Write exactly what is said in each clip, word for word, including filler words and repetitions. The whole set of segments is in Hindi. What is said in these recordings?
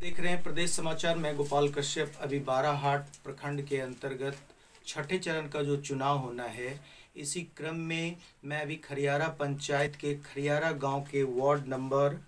देख रहे हैं प्रदेश समाचार। मैं गोपाल कश्यप। अभी बाराहाट प्रखंड के अंतर्गत छठे चरण का जो चुनाव होना है, इसी क्रम में मैं अभी खरियारा पंचायत के खरियारा गांव के वार्ड नंबर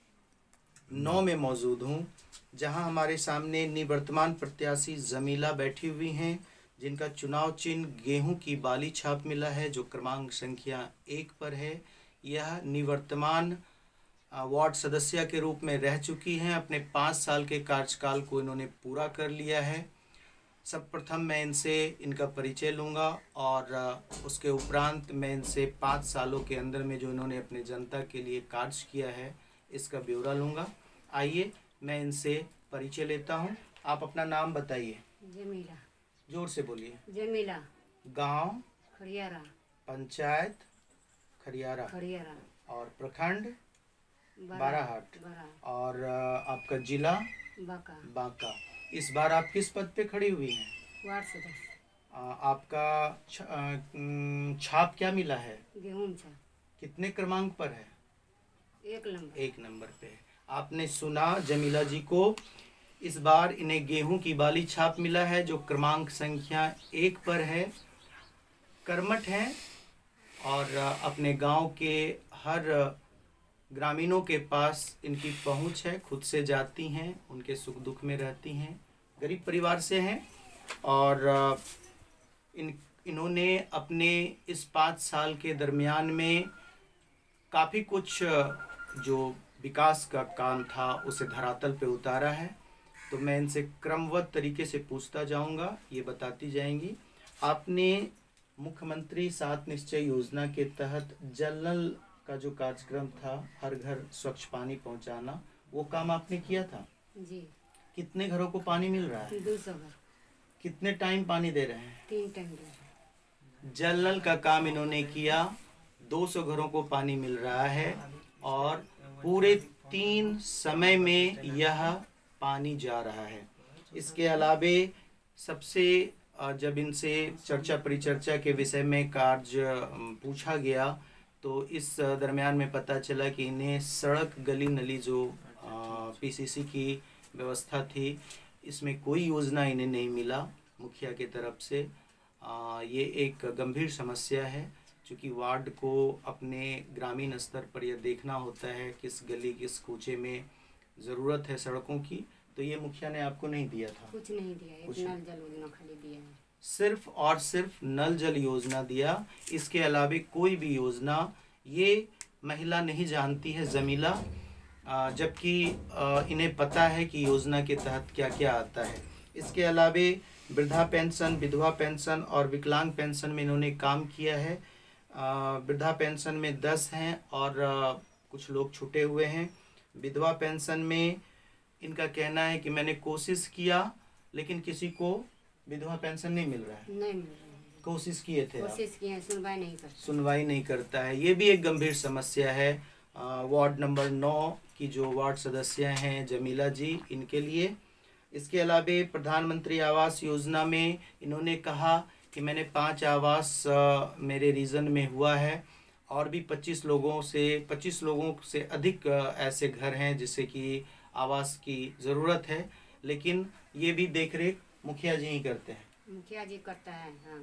नौ में मौजूद हूं, जहां हमारे सामने निवर्तमान प्रत्याशी जमीला बैठी हुई हैं, जिनका चुनाव चिन्ह गेहूं की बाली छाप मिला है, जो क्रमांक संख्या एक पर है। यह निवर्तमान वार्ड सदस्य के रूप में रह चुकी हैं। अपने पाँच साल के कार्यकाल को इन्होंने पूरा कर लिया है। सर्वप्रथम मैं इनसे इनका परिचय लूँगा और उसके उपरांत मैं इनसे पाँच सालों के अंदर में जो इन्होंने अपने जनता के लिए कार्य किया है, इसका ब्यौरा लूँगा। आइए मैं इनसे परिचय लेता हूँ। आप अपना नाम बताइए। जमीला। जोर से बोलिए। जमीला। गांव खरियारा। पंचायत खरियारा। खरियारा। और प्रखंड बाराहाट। बारा। और आपका जिला बांका। बांका। इस बार आप किस पद पे खड़ी हुई हैं? वार्ड सदस्य। आपका छ, छाप क्या मिला है? गेहूं छाप। कितने क्रमांक पर है? एक नंबर। एक नंबर पे। आपने सुना जमीला जी को, इस बार इन्हें गेहूं की बाली छाप मिला है, जो क्रमांक संख्या एक पर है। कर्मठ हैं और अपने गांव के हर ग्रामीणों के पास इनकी पहुंच है। खुद से जाती हैं, उनके सुख दुख में रहती हैं। गरीब परिवार से हैं और इन इन्होंने अपने इस पाँच साल के दरमियान में काफ़ी कुछ जो विकास का काम था उसे धरातल पे उतारा है। तो मैं इनसे क्रमबद्ध तरीके से पूछता जाऊंगा, ये बताती जाएंगी। आपने मुख्यमंत्री सात निश्चय योजना के तहत जल नल का जो कार्यक्रम था, हर घर स्वच्छ पानी पहुंचाना, वो काम आपने किया था जी। कितने घरों को पानी मिल रहा है? दो सौ घर। कितने टाइम पानी दे रहे हैं? तीन टाइम दे रहे हैं। जल नल का काम इन्होंने किया, दो सौ घरों को पानी मिल रहा है और पूरे तीन समय में यह पानी जा रहा है। इसके अलावे सबसे जब इनसे चर्चा परिचर्चा के विषय में कार्य पूछा गया, तो इस दरमियान में पता चला कि इन्हें सड़क गली नली जो पीसीसी की व्यवस्था थी, इसमें कोई योजना इन्हें नहीं मिला मुखिया की तरफ से। आ, ये एक गंभीर समस्या है, क्योंकि वार्ड को अपने ग्रामीण स्तर पर यह देखना होता है किस गली किस कूचे में ज़रूरत है सड़कों की। तो ये मुखिया ने आपको नहीं दिया था? कुछ नहीं दिया, एक नल जल योजना खाली दिया है। सिर्फ और सिर्फ नल जल योजना दिया, इसके अलावे कोई भी योजना ये महिला नहीं जानती है जमीला, जबकि इन्हें पता है कि योजना के तहत क्या क्या आता है। इसके अलावे वृद्धा पेंशन, विधवा पेंशन और विकलांग पेंशन में इन्होंने काम किया है। वृद्धा पेंशन में दस हैं और कुछ लोग छूटे हुए हैं। विधवा पेंशन में इनका कहना है कि मैंने कोशिश किया, लेकिन किसी को विधवा पेंशन नहीं मिल रहा है। नहीं मिल रहा है। कोशिश किए थे? कोशिश किए हैं, सुनवाई नहीं करता। सुनवाई नहीं करता है। ये भी एक गंभीर समस्या है वार्ड नंबर नौ की जो वार्ड सदस्य हैं जमीला जी, इनके लिए। इसके अलावे प्रधानमंत्री आवास योजना में इन्होंने कहा कि मैंने पांच आवास आ, मेरे रीजन में हुआ है और भी पच्चीस लोगों से पच्चीस लोगों से अधिक आ, ऐसे घर हैं जिसे कि आवास की ज़रूरत है, लेकिन ये भी देखरेख मुखिया जी ही करते हैं। मुखिया जी करता है। हाँ,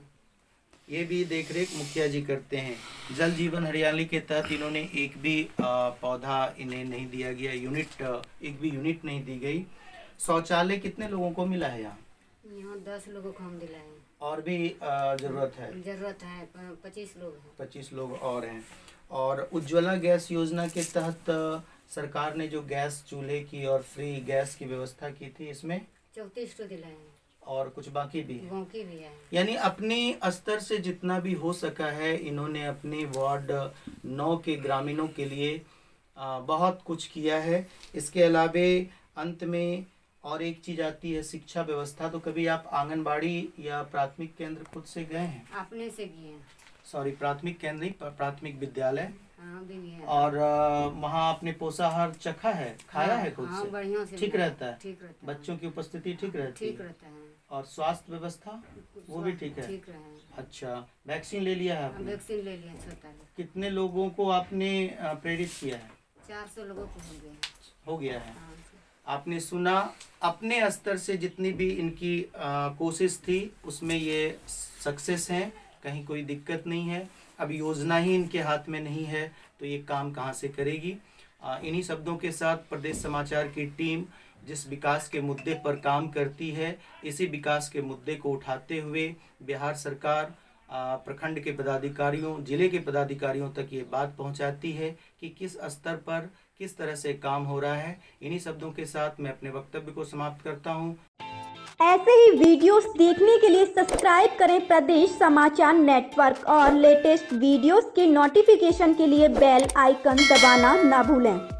ये भी देखरेख मुखिया जी करते हैं। जल जीवन हरियाली के तहत इन्होंने एक भी आ, पौधा इन्हें नहीं दिया गया, यूनिट एक भी यूनिट नहीं दी गई। शौचालय कितने लोगों को मिला है यहाँ? यहाँ दस लोगों को हम दिलाए हैं। और भी जरूरत है? जरूरत है, पच्चीस लोग हैं। पच्चीस लोग और हैं। और उज्ज्वला गैस योजना के तहत सरकार ने जो गैस चूल्हे की और फ्री गैस की व्यवस्था की थी, इसमें चौंतीस तो दिलाए हैं और कुछ बाकी भी है। बाकी भी है। यानी अपने स्तर से जितना भी हो सका है, इन्होंने अपने वार्ड नौ के ग्रामीणों के लिए आ, बहुत कुछ किया है। इसके अलावे अंत में और एक चीज आती है, शिक्षा व्यवस्था। तो कभी आप आंगनबाड़ी या प्राथमिक केंद्र खुद से गए हैं? आपने से गए हैं। सॉरी, प्राथमिक केंद्र, प्राथमिक विद्यालय। हाँ, भी है। और वहाँ आपने पोषाहार चखा है, खाया है खुद हाँ, से? बढ़िया से। ठीक रहता है? ठीक रहता है। बच्चों की उपस्थिति ठीक रहती है? ठीक रहता है। और स्वास्थ्य व्यवस्था वो भी ठीक है? ठीक है। अच्छा, वैक्सीन ले लिया है आपने? वैक्सीन ले लिया। छोटा कितने लोगों को आपने प्रेरित किया है? चार सौ लोगों को हो गया हो गया है। आपने सुना, अपने स्तर से जितनी भी इनकी आ, कोशिश थी उसमें ये सक्सेस हैं, कहीं कोई दिक्कत नहीं है। अब योजना ही इनके हाथ में नहीं है तो ये काम कहाँ से करेगी। आ, इन्हीं शब्दों के साथ प्रदेश समाचार की टीम जिस विकास के मुद्दे पर काम करती है, इसी विकास के मुद्दे को उठाते हुए बिहार सरकार प्रखंड के पदाधिकारियों, जिले के पदाधिकारियों तक ये बात पहुंचाती है कि किस स्तर पर किस तरह से काम हो रहा है। इन्हीं शब्दों के साथ मैं अपने वक्तव्य को समाप्त करता हूं। ऐसे ही वीडियोस देखने के लिए सब्सक्राइब करें प्रदेश समाचार नेटवर्क और लेटेस्ट वीडियोस के नोटिफिकेशन के लिए बेल आइकन दबाना ना भूलें।